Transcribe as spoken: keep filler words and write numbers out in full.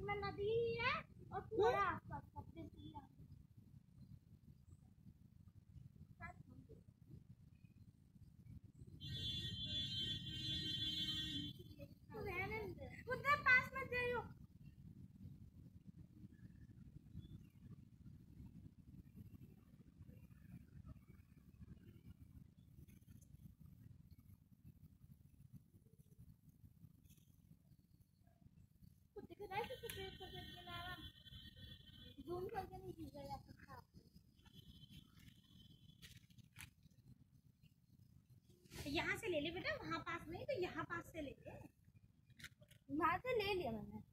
में नदी है और पूरा आसपास सब उधर पास मत जाइयो। जूम करके नहीं खींचा जा सकता। यहाँ से ले ले बेटा, वहाँ पास नहीं तो यहाँ पास से ले ले। वहाँ से ले लिया मैंने।